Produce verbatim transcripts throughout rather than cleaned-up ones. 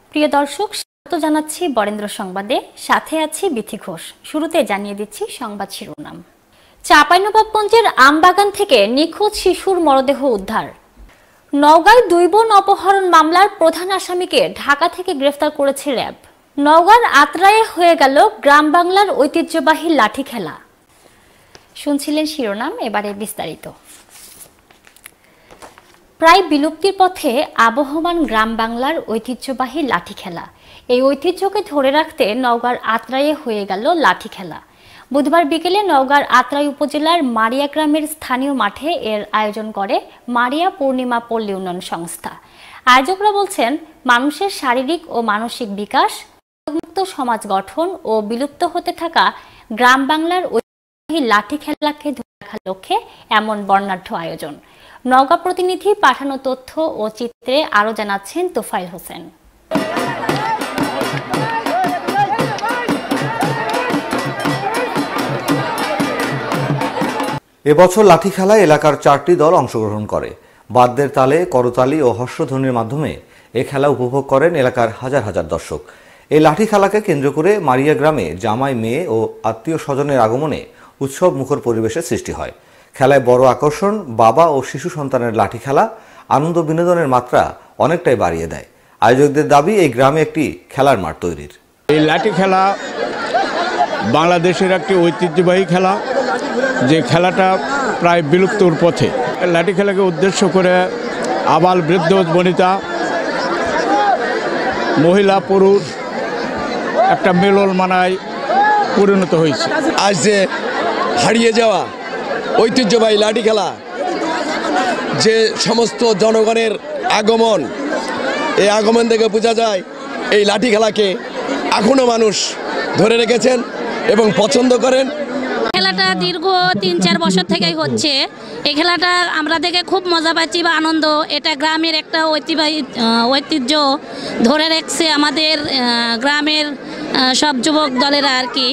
প্রিয় দর্শক, স্বাগত জানাচ্ছি বরেন্দ্র সংবাদে। সাথে আছি বিথি ঘোষ। শুরুতে জানিয়ে দিচ্ছি সংবাদ শিরোনাম। চাঁপাইনবাবগঞ্জের আমবাগান থেকে নিখোঁজ শিশুর মরদেহ উদ্ধার। নওগাঁয় দুই বোন অপহরণ মামলার প্রধান আসামিকে ঢাকা থেকে গ্রেফতার করেছে র্যাব। নওগাঁর আত্রায়ে হয়ে গেল গ্রাম বাংলার ঐতিহ্যবাহী লাঠি খেলা। শুনছিলেন শিরোনাম, এবারে বিস্তারিত। প্রায় বিলুপ্তির পথে আবহমান গ্রাম বাংলার ঐতিহ্যবাহী লাঠি খেলা। এই ঐতিহ্যকে ধরে রাখতে নওগাঁর আত্রায়ে হয়ে গেল লাঠি খেলা। বুধবার বিকেলে নওগাঁর আত্রাই উপজেলার মারিয়া গ্রামের স্থানীয় মাঠে এর আয়োজন করে মারিয়া পূর্ণিমা পল্লী উন্নয়ন সংস্থা। আয়োজকরা বলছেন, মানুষের শারীরিক ও মানসিক বিকাশ, মুক্ত সমাজ গঠন ও বিলুপ্ত হতে থাকা গ্রাম বাংলার ঐতিহ্যবাহী লাঠি খেলাকে ধরে রাখার লক্ষ্যে এমন বর্ণাঢ্য আয়োজন। নওগাঁ প্রতিনিধি পাঠানো তথ্য ও চিত্রে আরো জানাচ্ছেন তোফাইল হোসেন। এবছর লাঠি খেলায় এলাকার চারটি দল অংশগ্রহণ করে। বাদ্যের তালে, করতালি ও হর্ষধ্বনির মাধ্যমে এ খেলা উপভোগ করেন এলাকার হাজার হাজার দর্শক। এই লাঠি খেলাকে কেন্দ্র করে মারিয়া গ্রামে জামাই, মেয়ে ও আত্মীয় স্বজনের আগমনে উৎসব মুখর পরিবেশের সৃষ্টি হয়। খেলায় বড় আকর্ষণ বাবা ও শিশু সন্তানের লাঠি খেলা আনন্দ বিনোদনের মাত্রা অনেকটাই বাড়িয়ে দেয়। আয়োজকদের দাবি, এই গ্রামে একটি খেলার মাঠ তৈরির। এই লাঠি খেলা বাংলাদেশের একটি ঐতিহ্যবাহী খেলা, যে খেলাটা প্রায় বিলুপ্তর পথে। লাঠি খেলাকে উদ্দেশ্য করে আবাল বৃদ্ধ বনিতা, মহিলা পুরুষ একটা মেলন মানায় পরিণত হয়েছে। আজ যে হারিয়ে যাওয়া ঐতিহ্যবাহী লাঠি খেলা, যে সমস্ত জনগণের আগমন, এই আগমন থেকে বোঝা যায় এই লাঠি খেলাকে এখনো মানুষ ধরে রেখেছেন এবং পছন্দ করেন। খেলাটা দীর্ঘ তিন চার বছর থেকেই হচ্ছে। এই খেলাটা আমরা দেখে খুব মজা পাচ্ছি বা আনন্দ। এটা গ্রামের একটা ঐতিহ্যবাহী ঐতিহ্য ধরে রাখছে আমাদের গ্রামের সব যুবক দলেরা আর কি।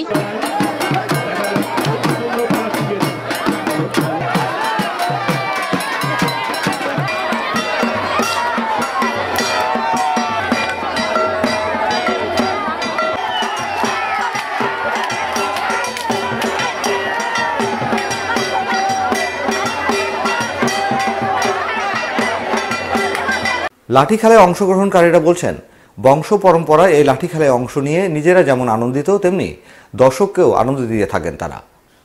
লাঠি খেলায় অংশগ্রহণকারীরা বলছেন, বংশ পরম্পরায় এই লাঠি খেলায় অংশ নিয়ে নিজেরা যেমন আনন্দিত, তেমনি দর্শককেও আনন্দ দিয়ে থাকেন তারা।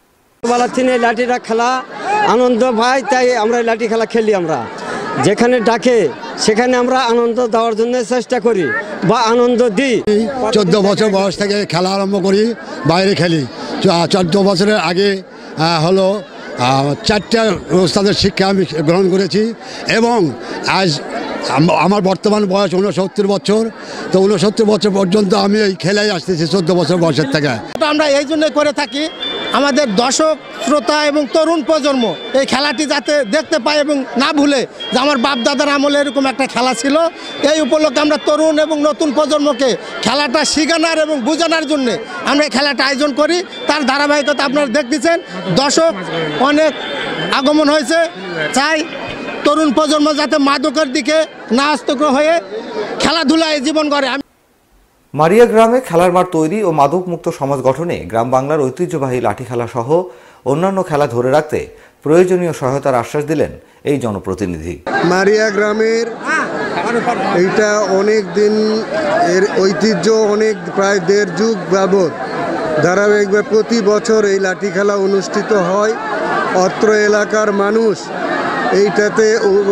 লাঠিটা খেলা আনন্দ ভাই, তাই আমরা লাঠি খেলা খেলি। আমরা যেখানে ডাকে সেখানে আমরা আনন্দ দেওয়ার জন্য চেষ্টা করি বা আনন্দ দিই। চোদ্দ বছর বয়স থেকে খেলা আরম্ভ করি, বাইরে খেলি। চোদ্দ বছরের আগে হলো চারটা ওস্তাদের শিক্ষা আমি গ্রহণ করেছি এবং আজ আমার বর্তমান বয়স ঊনসত্তর বছর। তো ঊনসত্তর বছর পর্যন্ত আমি এই খেলাই আসতেছি চোদ্দ বছর বয়সের থেকে। আমরা এই জন্য করে থাকি, আমাদের দর্শক শ্রোতা এবং তরুণ প্রজন্ম এই খেলাটি যাতে দেখতে পায় এবং না ভুলে যে আমার বাপ দাদার আমলে এরকম একটা খেলা ছিল। এই উপলক্ষে আমরা তরুণ এবং নতুন প্রজন্মকে খেলাটা শেখানোর এবং বোঝানোর জন্য আমরা এই খেলাটা আয়োজন করি। তার ধারাবাহিকতা আপনারা দেখতেছেন, দর্শক অনেক আগমন হয়েছে। চাই তরুণ প্রজন্ম যাতে মাদকের দিকে না আস্তক্র হয়ে খেলাধুলায় জীবন করে। মারিয়া গ্রামে খেলার মাঠ তৈরি ও মাদক মুক্ত সমাজ গঠনে গ্রাম বাংলার ঐতিহ্যবাহী লাঠি খেলা সহ অন্যান্য খেলা ধরে রাখতে প্রয়োজনীয় সহায়তার আশ্বাস দিলেন এই জনপ্রতিনিধি। মারিয়া গ্রামের এইটা অনেক দিন এর ঐতিহ্য, অনেক প্রায় দেড় যুগ যাবৎ ধারাবাহিকভাবে প্রতি বছর এই লাঠি খেলা অনুষ্ঠিত হয়। অত্র এলাকার মানুষ এইটাতে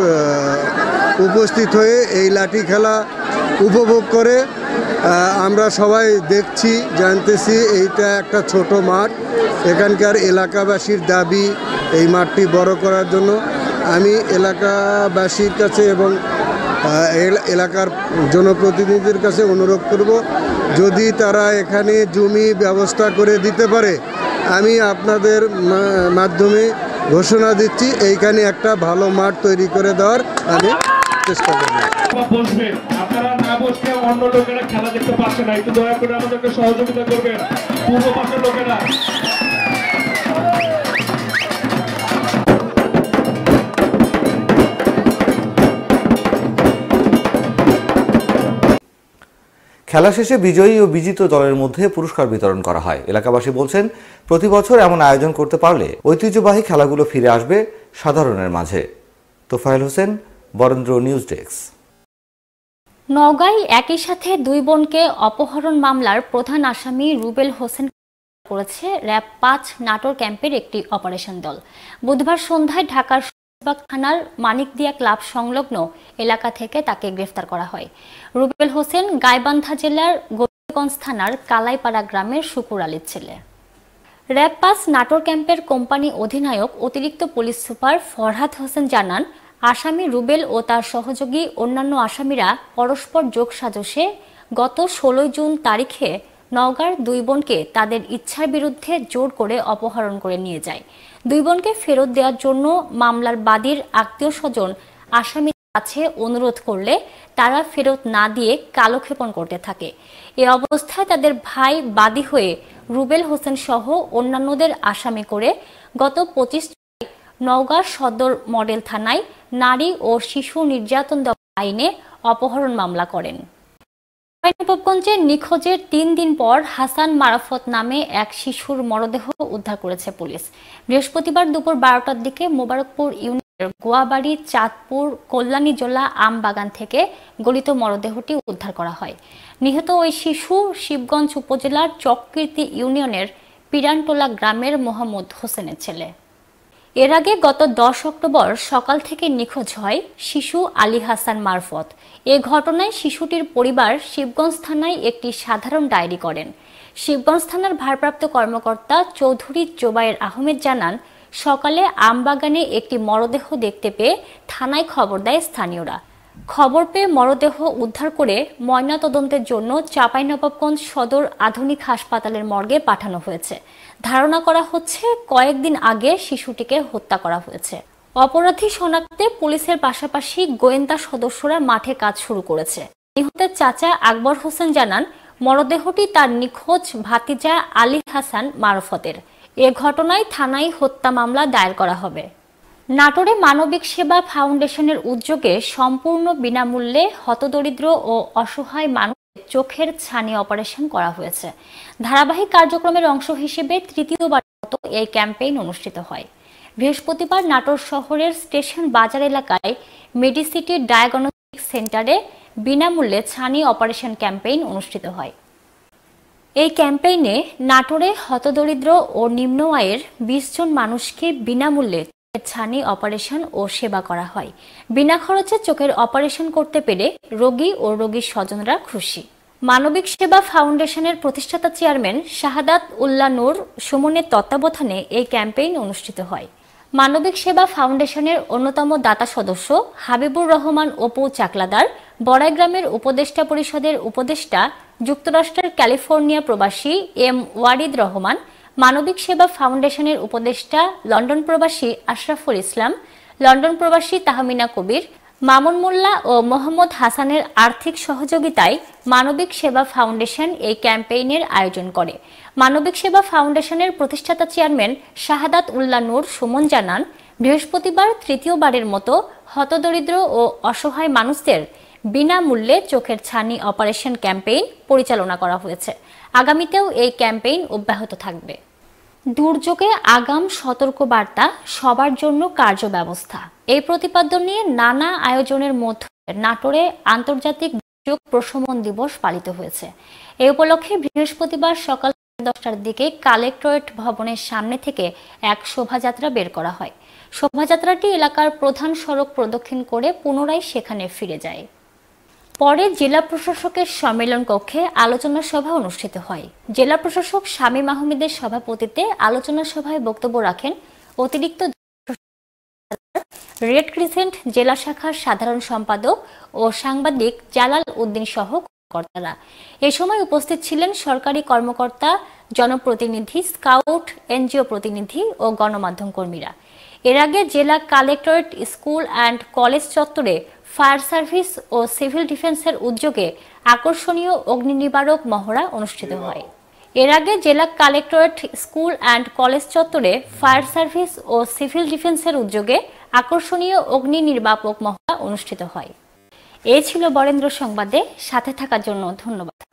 উপস্থিত হয়ে এই লাঠি খেলা উপভোগ করে। আমরা সবাই দেখছি, জানতেছি এইটা একটা ছোট মাঠ। এখানকার এলাকাবাসীর দাবি এই মাঠটি বড় করার জন্য। আমি এলাকাবাসীর কাছে এবং এলাকার জনপ্রতিনিধিদের কাছে অনুরোধ করব, যদি তারা এখানে জমি ব্যবস্থা করে দিতে পারে, আমি আপনাদের মাধ্যমে ঘোষণা দিচ্ছি এইখানে একটা ভালো মাঠ তৈরি করে দেওয়ার আমি চেষ্টা করব। আপনারা না বসে অন্য লোকেরা খেলা দেখতে পাচ্ছে না, একটু দয়া করে আমাদেরকে সহযোগিতা করবেন পূর্ব পাশের লোকেরা। খেলা শেষে বিজয়ী ও বিজিত দলের মধ্যে পুরস্কার বিতরণ করা হয়। এলাকাবাসী বলছেন, প্রতি বছর এমন আয়োজন করতে পারলে ঐতিহ্যবাহী খেলাগুলো ফিরে আসবে সাধারণের মাঝে। Tofayel Hossain, Barendra news desk. নওগাঁয় একই সাথে দুই বোনকে অপহরণ মামলার প্রধান আসামি রুবেল হোসেন করেছে র্যাব পাঁচ নাটোর ক্যাম্পের একটি অপারেশন দল। বুধবার সন্ধ্যায় ঢাকার শাহবাগ থানার মানিকদিয়া ক্লাব সংলগ্ন এলাকা থেকে তাকে গ্রেফতার করা হয়। রুবেল হোসেন গাইবান্ধা জেলার গোবিন্দগঞ্জ থানার কালাইপাড়া গ্রামের শুকুর আলীর ছেলে। র্যাব পাঁচ নাটোর ক্যাম্পের কোম্পানি অধিনায়ক অতিরিক্ত পুলিশ সুপার ফরহাদ হোসেন জানান, আসামি রুবেল ও তার সহযোগী অন্যান্য আসামিরা পরস্পর যোগসাজশে গত ষোলোই জুন তারিখে নওগাঁর দুই বোনকে তাদের ইচ্ছার বিরুদ্ধে জোর করে অপহরণ করে নিয়ে যায়। দুই বোনকে ফেরত দেওয়ার জন্য মামলার বাদীর আত্মীয় স্বজন আসামির কাছে অনুরোধ করলে তারা ফেরত না দিয়ে কালক্ষেপণ করতে থাকে। এ অবস্থায় তাদের ভাই বাদী হয়ে রুবেল হোসেন সহ অন্যান্যদের আসামি করে গত পঁচিশ নওগাঁ সদর মডেল থানায় নারী ও শিশু নির্যাতন আইনে অপহরণ মামলা করেন। নবাবগঞ্জে নিখোঁজের তিন দিন পর হাসান মারাফত নামে এক শিশুর মরদেহ উদ্ধার করেছে পুলিশ। বৃহস্পতিবার দুপুর বারোটার দিকে মোবারকপুর ইউনিয়নের গোয়াবাড়ি চাঁদপুর কল্যাণীজোলা আম বাগান থেকে গলিত মরদেহটি উদ্ধার করা হয়। নিহত ওই শিশু শিবগঞ্জ উপজেলার চককীর্তি ইউনিয়নের পিরানটোলা গ্রামের মোহাম্মদ হোসেনের ছেলে। এর আগে গত দশ অক্টোবর সকাল থেকে নিখোঁজ হয় শিশু আলী হাসান মারফত। এ ঘটনায় শিশুটির পরিবার শিবগঞ্জ থানায় একটি সাধারণ ডায়েরি করেন। শিবগঞ্জ থানার ভারপ্রাপ্ত কর্মকর্তা চৌধুরী জোবায়ের আহমেদ জানান, সকালে আমবাগানে একটি মরদেহ দেখতে পেয়ে থানায় খবর দেয় স্থানীয়রা। খবর পেয়ে মরদেহ উদ্ধার করে ময়নাতদন্তের জন্য চাঁপাইনবাবগঞ্জ সদর আধুনিক হাসপাতালের মর্গে পাঠানো হয়েছে। ধারণা করা হচ্ছে কয়েকদিন আগে শিশুটিকে হত্যা করা হয়েছে। অপরাধী শনাক্তে পুলিশের পাশাপাশি গোয়েন্দা সদস্যরা মাঠে কাজ শুরু করেছে। নিহতের চাচা আকবর হোসেন জানান, মরদেহটি তার নিখোঁজ ভাতিজা আলী হাসান মারফতের। এ ঘটনায় থানায় হত্যা মামলা দায়ের করা হবে। নাটোরে মানবিক সেবা ফাউন্ডেশনের উদ্যোগে সম্পূর্ণ বিনামূল্যে হতদরিদ্র ও অসহায় মানুষের চোখের ছানি অপারেশন করা হয়েছে। ধারাবাহিক কার্যক্রমের অংশ হিসেবে তৃতীয়বারের মতো এই ক্যাম্পেইন অনুষ্ঠিত হয়। বৃহস্পতিবার নাটোর শহরের স্টেশন বাজার এলাকায় মেডিসিটি ডায়াগনস্টিক সেন্টারে বিনামূল্যে ছানি অপারেশন ক্যাম্পেইন অনুষ্ঠিত হয়। এই ক্যাম্পেইনে নাটোরে হতদরিদ্র ও নিম্ন আয়ের বিশ জন মানুষকে বিনামূল্যে ছানি অপারেশন ও সেবা করা হয়। বিনা খরচে চোখের অপারেশন করতে পেরে রোগী ও রোগীর স্বজনরা খুশি। মানবিক সেবা ফাউন্ডেশনের প্রতিষ্ঠাতা চেয়ারম্যান শাহাদাত উল্লাহ নূর সুমনের তত্ত্বাবধানে এই ক্যাম্পেইন অনুষ্ঠিত হয়। মানবিক সেবা ফাউন্ডেশনের অন্যতম দাতা সদস্য হাবিবুর রহমান অপু চাকলাদার, বড়াইগ্রামের উপদেষ্টা পরিষদের উপদেষ্টা, যুক্তরাষ্ট্রের ক্যালিফোর্নিয়া প্রবাসী এম ওয়ারিদ রহমান, মানবিক সেবা ফাউন্ডেশনের উপদেষ্টা লন্ডন প্রবাসী আশরাফুল ইসলাম, লন্ডন প্রবাসী তাহমিনা কবির, মামুন মোল্লা ও মোহাম্মদ হাসানের আর্থিক সহযোগিতায় মানবিক সেবা ফাউন্ডেশন এই ক্যাম্পেইনের আয়োজন করে। মানবিক সেবা ফাউন্ডেশনের প্রতিষ্ঠাতা চেয়ারম্যান শাহাদাত উল্লাহ নূর সুমন জানান, বৃহস্পতিবার তৃতীয়বারের মতো হতদরিদ্র ও অসহায় মানুষদের বিনামূল্যে চোখের ছানি অপারেশন ক্যাম্পেইন পরিচালনা করা হয়েছে। আগামীতেও এই ক্যাম্পেইন অব্যাহত থাকবে। দুর্যোগে আগাম সতর্কবার্তা, সবার জন্য কার্যব্যবস্থা, এই প্রতিপাদ্য নিয়ে নানা আয়োজনের মধ্যে নাটোরে আন্তর্জাতিক দুর্যোগ প্রশমন দিবস পালিত হয়েছে। এই উপলক্ষে বৃহস্পতিবার সকাল দশটার দিকে কালেক্টরেট ভবনের সামনে থেকে এক শোভাযাত্রা বের করা হয়। শোভাযাত্রাটি এলাকার প্রধান সড়ক প্রদক্ষিণ করে পুনরায় সেখানে ফিরে যায়। পরে জেলা প্রশাসকের সম্মেলন কক্ষে আলোচনা সভা অনুষ্ঠিত হয়। জেলা প্রশাসক শামীম আহমেদের সভাপতিত্বে আলোচনা সভায় বক্তব্য রাখেন অতিরিক্ত রেড ক্রিসেন্ট জেলা শাখার সাধারণ সম্পাদক ও সাংবাদিক জালাল উদ্দিন সহ কর্মকর্তারা। এ সময় উপস্থিত ছিলেন সরকারি কর্মকর্তা, জনপ্রতিনিধি, স্কাউট, এনজিও প্রতিনিধি ও গণমাধ্যম কর্মীরা। এর আগে জেলা কালেক্টরেট স্কুল অ্যান্ড কলেজ চত্বরে ফায়ার সার্ভিস ও সিভিল ডিফেন্সের উদ্যোগে আকর্ষণীয় অগ্নি নিবারক মহড়া অনুষ্ঠিত হয়। এর আগে জেলা কালেক্টরেট স্কুল অ্যান্ড কলেজ চত্বরে ফায়ার সার্ভিস ও সিভিল ডিফেন্সের উদ্যোগে আকর্ষণীয় অগ্নি নির্বাপক মহড়া অনুষ্ঠিত হয়। এই ছিল বরেন্দ্র সংবাদে, সাথে থাকার জন্য ধন্যবাদ।